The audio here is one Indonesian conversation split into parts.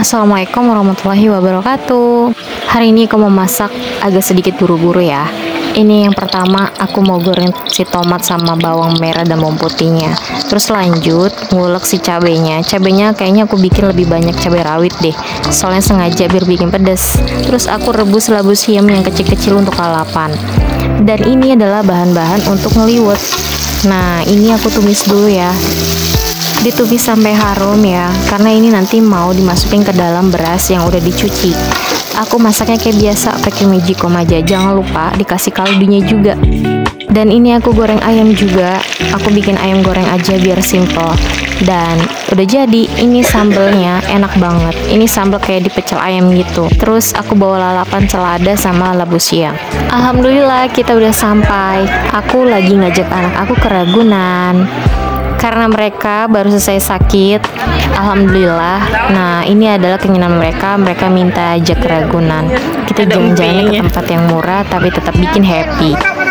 Assalamualaikum warahmatullahi wabarakatuh. Hari ini aku mau masak agak sedikit buru-buru ya. Ini yang pertama, aku mau goreng si tomat sama bawang merah dan bawang putihnya. Terus lanjut ngulek si cabenya. Cabenya kayaknya aku bikin lebih banyak cabai rawit deh, soalnya sengaja biar bikin pedas. Terus aku rebus labu siam yang kecil-kecil untuk lalapan. Dan ini adalah bahan-bahan untuk ngeliwet. Nah, ini aku tumis dulu ya. Ditumis sampai harum ya, karena ini nanti mau dimasukin ke dalam beras yang udah dicuci. Aku masaknya kayak biasa pakai magicom aja, jangan lupa dikasih kaldunya juga. Dan ini aku goreng ayam juga, aku bikin ayam goreng aja biar simple. Dan udah jadi, ini sambelnya enak banget. Ini sambel kayak di pecel ayam gitu. Terus aku bawa lalapan selada sama labu siam. Alhamdulillah kita udah sampai. Aku lagi ngajak anak aku ke Ragunan karena mereka baru selesai sakit. Alhamdulillah. Nah, ini adalah keinginan mereka. Mereka minta ajak ke Ragunan. Kita jalan-jalan ke tempat yang murah tapi tetap bikin happy.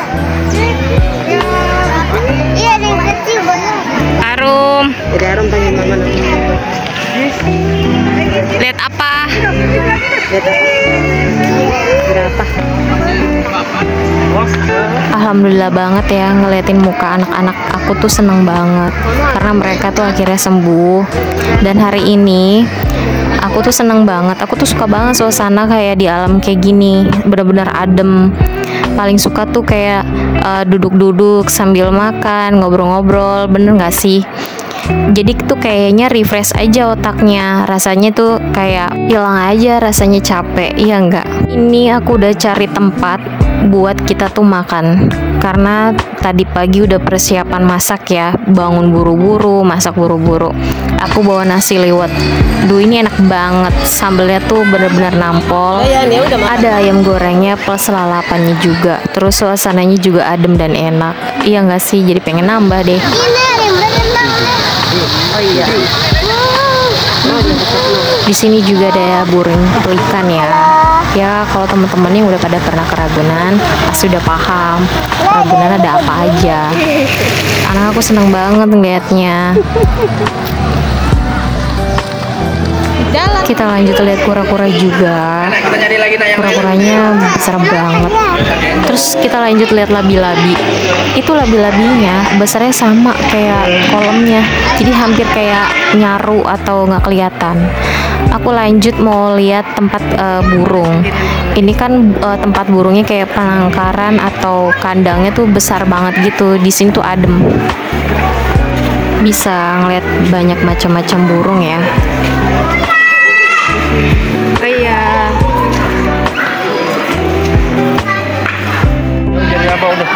Arum. Jadi Arum tanya mama namanya. Lihat apa? Lihat apa? Berapa? Alhamdulillah banget ya ngeliatin muka anak-anak aku tuh seneng banget karena mereka tuh akhirnya sembuh. Dan hari ini aku tuh seneng banget, aku tuh suka banget suasana kayak di alam kayak gini, bener-bener adem. Paling suka tuh kayak duduk-duduk sambil makan, ngobrol-ngobrol, bener gak sih? Jadi tuh kayaknya refresh aja otaknya, rasanya tuh kayak hilang aja rasanya capek, iya enggak? Ini aku udah cari tempat buat kita tuh makan, karena tadi pagi udah persiapan masak ya, bangun buru-buru, masak buru-buru. Aku bawa nasi liwet. Duh, ini enak banget, sambelnya tuh bener-bener nampol. Ada ayam gorengnya plus lalapannya juga. Terus suasananya juga adem dan enak. Iya nggak sih? Jadi pengen nambah deh. Oh iya. Di sini juga ada burung pelikan ya. Ya, kalau teman-teman yang udah pada pernah ke Ragunan pasti udah paham Ragunan ada apa aja. Anak aku seneng banget ngeliatnya. Kita lanjut lihat kura-kura juga. Kura-kuranya besar banget. Terus kita lanjut lihat labi-labi. Itu labi-labinya besarnya sama kayak kolamnya, jadi hampir kayak nyaru atau nggak kelihatan. Aku lanjut mau lihat tempat burung. Ini kan tempat burungnya kayak penangkaran atau kandangnya tuh besar banget gitu. Di sini tuh adem, bisa ngeliat banyak macam-macam burung ya. Oh iya. Jadi apa udah?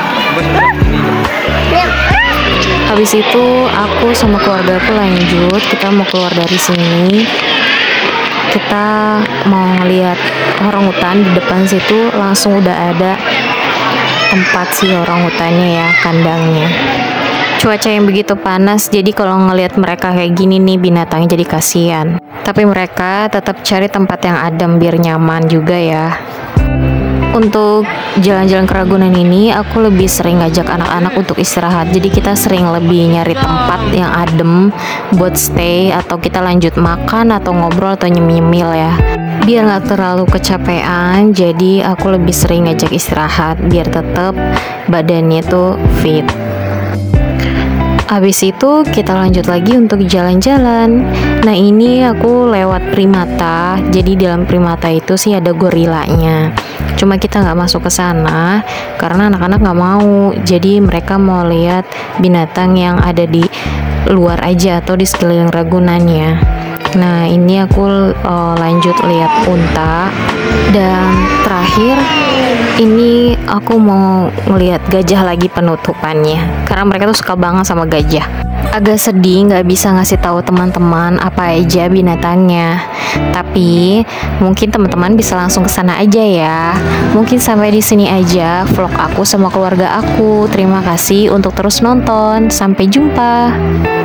Habis itu aku sama keluarga aku lanjut, kita mau keluar dari sini. Kita mau ngeliat orangutan. Di depan situ langsung udah ada tempat si orangutannya ya, kandangnya. Cuaca yang begitu panas, jadi kalau ngelihat mereka kayak gini nih binatangnya jadi kasihan. Tapi mereka tetap cari tempat yang adem biar nyaman juga ya. Untuk jalan-jalan ke Ragunan ini aku lebih sering ngajak anak-anak untuk istirahat. Jadi kita sering lebih nyari tempat yang adem buat stay, atau kita lanjut makan atau ngobrol atau nyemil ya. Biar nggak terlalu kecapean, jadi aku lebih sering ngajak istirahat biar tetap badannya tuh fit. Habis itu kita lanjut lagi untuk jalan-jalan. Nah, ini aku lewat primata. Jadi dalam primata itu sih ada gorilanya. Cuma kita nggak masuk ke sana karena anak-anak nggak mau. Jadi mereka mau lihat binatang yang ada di luar aja atau di sekeliling Ragunannya. Nah, ini aku lanjut lihat unta. Dan terakhir ini aku mau ngelihat gajah lagi penutupannya, karena mereka tuh suka banget sama gajah. Agak sedih nggak bisa ngasih tahu teman-teman apa aja binatangnya, tapi mungkin teman-teman bisa langsung ke sana aja ya. Mungkin sampai di sini aja vlog aku sama keluarga aku. Terima kasih untuk terus nonton. Sampai jumpa.